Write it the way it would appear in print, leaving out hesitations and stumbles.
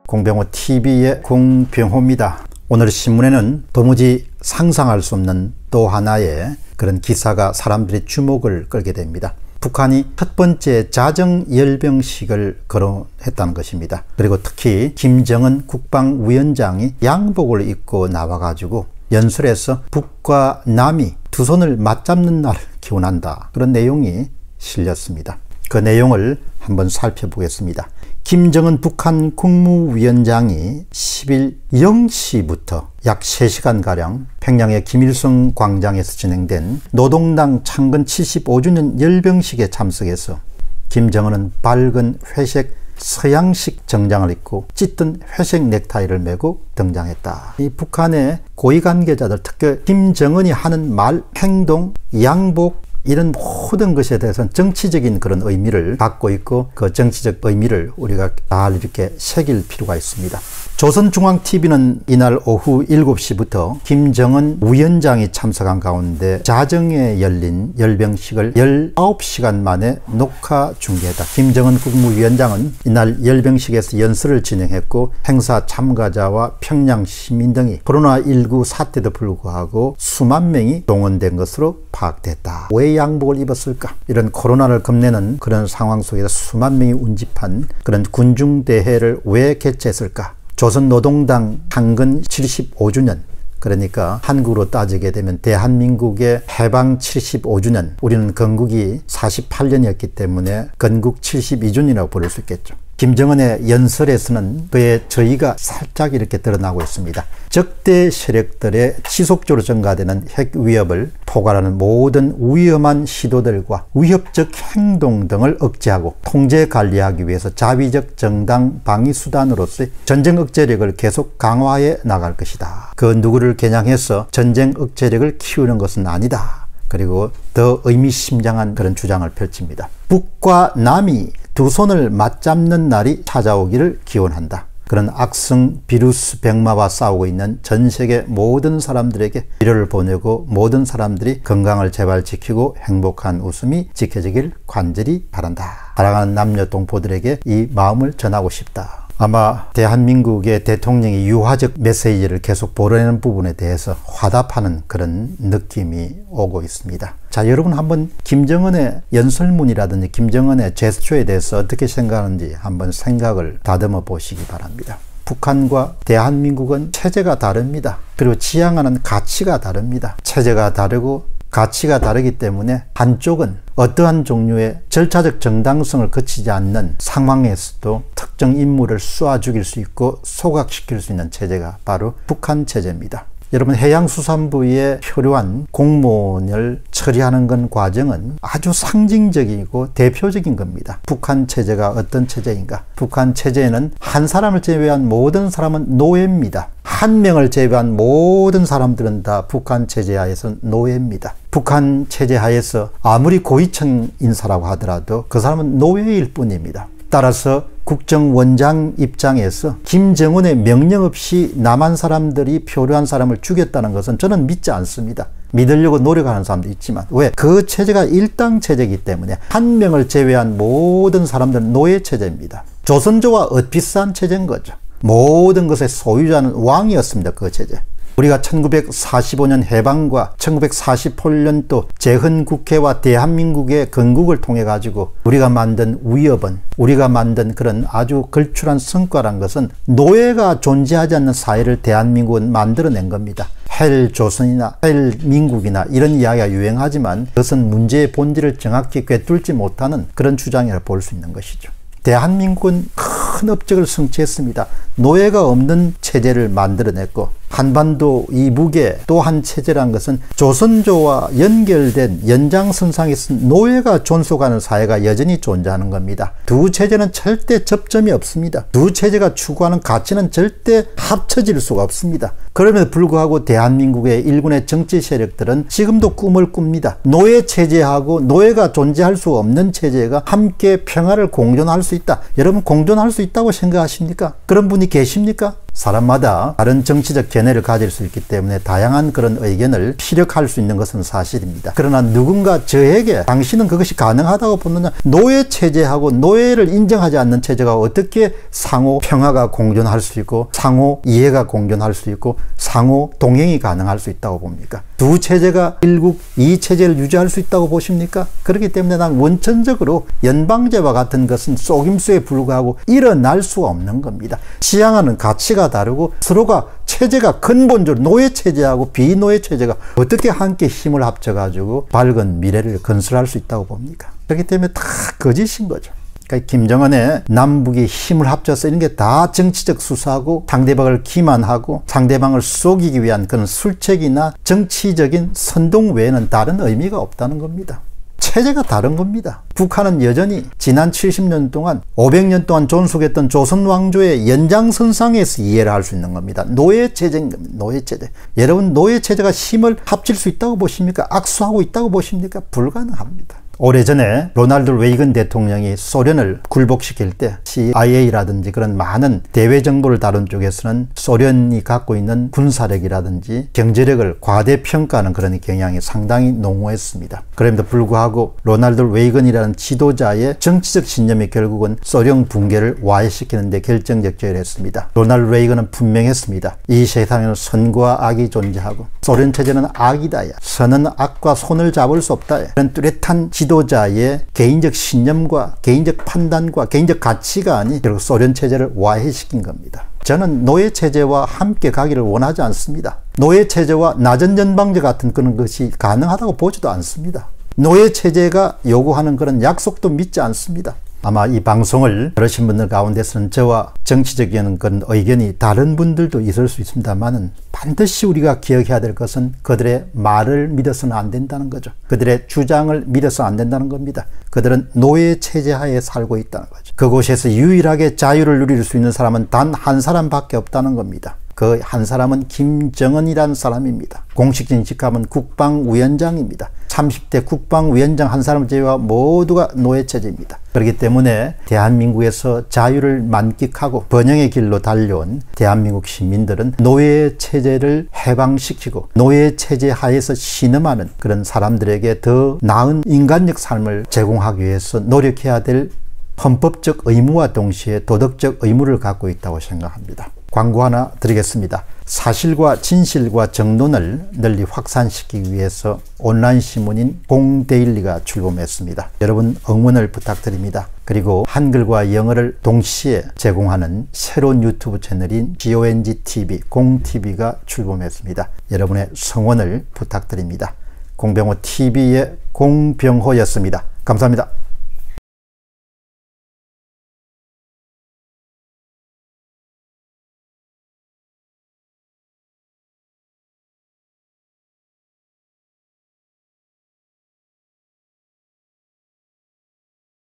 공병호TV의 공병호입니다. 오늘 신문에는 도무지 상상할 수 없는 또 하나의 그런 기사가 사람들의 주목을 끌게 됩니다. 북한이 첫 번째 자정열병식을 거론했다는 것입니다. 그리고 특히 김정은 국방위원장이 양복을 입고 나와가지고 연설에서 북과 남이 두 손을 맞잡는 날을 기원한다, 그런 내용이 실렸습니다. 그 내용을 한번 살펴보겠습니다. 김정은 북한 국무위원장이 10일 0시부터 약 3시간가량 평양의 김일성 광장에서 진행된 노동당 창건 75주년 열병식에 참석해서 김정은은 밝은 회색 서양식 정장을 입고 짙은 회색 넥타이를 메고 등장했다. 이 북한의 고위 관계자들, 특히 김정은이 하는 말, 행동, 양복, 이런 모든 것에 대해서는 정치적인 그런 의미를 갖고 있고, 그 정치적 의미를 우리가 잘 이렇게 새길 필요가 있습니다. 조선중앙TV는 이날 오후 7시부터 김정은 위원장이 참석한 가운데 자정에 열린 열병식을 19시간 만에 녹화 중계했다. 김정은 국무위원장은 이날 열병식에서 연설을 진행했고, 행사 참가자와 평양 시민 등이 코로나19 사태도 불구하고 수만 명이 동원된 것으로 파악됐다. 왜 양복을 입었을까? 이런 코로나를 겁내는 그런 상황 속에서 수만 명이 운집한 그런 군중대회를 왜 개최했을까? 조선노동당 창건 75주년, 그러니까 한국으로 따지게 되면 대한민국의 해방 75주년, 우리는 건국이 48년이었기 때문에 건국 72주년이라고 부를 수 있겠죠. 김정은의 연설에서는 그의 저의가 살짝 이렇게 드러나고 있습니다. 적대 세력들의 지속적으로 증가되는 핵 위협을 포괄하는 모든 위험한 시도들과 위협적 행동 등을 억제하고 통제 관리하기 위해서 자위적 정당 방위 수단으로서의 전쟁 억제력을 계속 강화해 나갈 것이다. 그 누구를 겨냥해서 전쟁 억제력을 키우는 것은 아니다. 그리고 더 의미심장한 그런 주장을 펼칩니다. 북과 남이 두 손을 맞잡는 날이 찾아오기를 기원한다. 그런 악성 비루스 병마와 싸우고 있는 전 세계 모든 사람들에게 위로를 보내고, 모든 사람들이 건강을 제발 지키고 행복한 웃음이 지켜지길 간절히 바란다. 사랑하는 남녀 동포들에게 이 마음을 전하고 싶다. 아마 대한민국의 대통령이 유화적 메시지를 계속 보내는 부분에 대해서 화답하는 그런 느낌이 오고 있습니다. 자, 여러분 한번 김정은의 연설문이라든지 김정은의 제스처에 대해서 어떻게 생각하는지 한번 생각을 다듬어 보시기 바랍니다. 북한과 대한민국은 체제가 다릅니다. 그리고 지향하는 가치가 다릅니다. 체제가 다르고 가치가 다르기 때문에 한쪽은 어떠한 종류의 절차적 정당성을 거치지 않는 상황에서도 특정 인물을 쏘아 죽일 수 있고 소각시킬 수 있는 체제가 바로 북한 체제입니다. 여러분, 해양수산부에 필요한 공무원을 처리하는 건 과정은 아주 상징적이고 대표적인 겁니다. 북한 체제가 어떤 체제인가? 북한 체제에는 한 사람을 제외한 모든 사람은 노예입니다. 한 명을 제외한 모든 사람들은 다 북한 체제 하에서 노예입니다. 북한 체제 하에서 아무리 고위층 인사라고 하더라도 그 사람은 노예일 뿐입니다. 따라서 국정원장 입장에서 김정은의 명령 없이 남한 사람들이 표류한 사람을 죽였다는 것은 저는 믿지 않습니다. 믿으려고 노력하는 사람도 있지만, 왜? 그 체제가 일당 체제이기 때문에 한 명을 제외한 모든 사람들은 노예 체제입니다. 조선조와 엇비슷한 체제인 거죠. 모든 것의 소유자는 왕이었습니다. 그 체제. 우리가 1945년 해방과 1948년도 재헌국회와 대한민국의 건국을 통해 가지고 우리가 만든 위협은, 우리가 만든 그런 아주 걸출한 성과란 것은 노예가 존재하지 않는 사회를 대한민국은 만들어낸 겁니다. 헬조선이나 헬민국이나 이런 이야기가 유행하지만 그것은 문제의 본질을 정확히 꿰뚫지 못하는 그런 주장이라 볼 수 있는 것이죠. 대한민국은 큰 업적을 성취했습니다. 노예가 없는 체제를 만들어냈고, 한반도 이북의 또 한 체제란 것은 조선조와 연결된 연장선상에서 노예가 존속하는 사회가 여전히 존재하는 겁니다. 두 체제는 절대 접점이 없습니다. 두 체제가 추구하는 가치는 절대 합쳐질 수가 없습니다. 그럼에도 불구하고 대한민국의 일군의 정치 세력들은 지금도 꿈을 꿉니다. 노예 체제하고 노예가 존재할 수 없는 체제가 함께 평화를 공존할 수 있다. 여러분, 공존할 수 있다고 생각하십니까? 그런 분이 계십니까? 사람마다 다른 정치적 견해를 가질 수 있기 때문에 다양한 그런 의견을 피력할 수 있는 것은 사실입니다. 그러나 누군가 저에게 당신은 그것이 가능하다고 보느냐, 노예체제하고 노예를 인정하지 않는 체제가 어떻게 상호 평화가 공존할 수 있고 상호 이해가 공존할 수 있고 상호 동행이 가능할 수 있다고 봅니까? 두 체제가 일국 이 체제를 유지할 수 있다고 보십니까? 그렇기 때문에 난 원천적으로 연방제와 같은 것은 속임수에 불과하고 일어날 수가 없는 겁니다. 지향하는 가치가 다르고 서로가 체제가 근본적으로 노예체제하고 비노예체제가 어떻게 함께 힘을 합쳐가지고 밝은 미래를 건설할 수 있다고 봅니까? 그렇기 때문에 다 거짓인 거죠. 그러니까 김정은의 남북이 힘을 합쳐서 이런 게 다 정치적 수사고 상대방을 기만하고 상대방을 속이기 위한 그런 술책이나 정치적인 선동 외에는 다른 의미가 없다는 겁니다. 체제가 다른 겁니다. 북한은 여전히 지난 70년 동안 500년 동안 존속했던 조선 왕조의 연장선상에서 이해를 할 수 있는 겁니다. 노예체제인 겁니다. 노예체제. 여러분 노예체제가 힘을 합칠 수 있다고 보십니까? 악수하고 있다고 보십니까? 불가능합니다. 오래전에 로널드 레이건 대통령이 소련을 굴복시킬 때 CIA라든지 그런 많은 대외 정보를 다룬 쪽에서는 소련이 갖고 있는 군사력이라든지 경제력을 과대평가하는 그런 경향이 상당히 농후했습니다. 그럼에도 불구하고 로널드 레이건이라는 지도자의 정치적 신념이 결국은 소련 붕괴를 와해시키는 데 결정적 기여를 했습니다. 로널드 레이건은 분명했습니다. 이 세상에는 선과 악이 존재하고 소련 체제는 악이다. 선은 악과 손을 잡을 수 없다. 이런 뚜렷한 지도자의 개인적 신념과 개인적 판단과 개인적 가치가 아닌 결국 소련 체제를 와해시킨 겁니다. 저는 노예 체제와 함께 가기를 원하지 않습니다. 노예 체제와 나전 연방제 같은 그런 것이 가능하다고 보지도 않습니다. 노예 체제가 요구하는 그런 약속도 믿지 않습니다. 아마 이 방송을 들으신 분들 가운데서는 저와 정치적인 그런 의견이 다른 분들도 있을 수 있습니다만은 반드시 우리가 기억해야 될 것은 그들의 말을 믿어서는 안 된다는 거죠. 그들의 주장을 믿어서 안 된다는 겁니다. 그들은 노예 체제 하에 살고 있다는 거죠. 그곳에서 유일하게 자유를 누릴 수 있는 사람은 단 한 사람밖에 없다는 겁니다. 그 한 사람은 김정은이라는 사람입니다. 공식 정직하면 국방위원장입니다. 30대 국방위원장 한 사람 제외와 모두가 노예체제입니다. 그렇기 때문에 대한민국에서 자유를 만끽하고 번영의 길로 달려온 대한민국 시민들은 노예체제를 해방시키고 노예체제 하에서 신음하는 그런 사람들에게 더 나은 인간적 삶을 제공하기 위해서 노력해야 될 헌법적 의무와 동시에 도덕적 의무를 갖고 있다고 생각합니다. 광고 하나 드리겠습니다. 사실과 진실과 정론을 널리 확산시키기 위해서 온라인 신문인 공데일리가 출범했습니다. 여러분 응원을 부탁드립니다. 그리고 한글과 영어를 동시에 제공하는 새로운 유튜브 채널인 GONGTV, 공TV가 출범했습니다. 여러분의 성원을 부탁드립니다. 공병호 TV의 공병호였습니다. 감사합니다.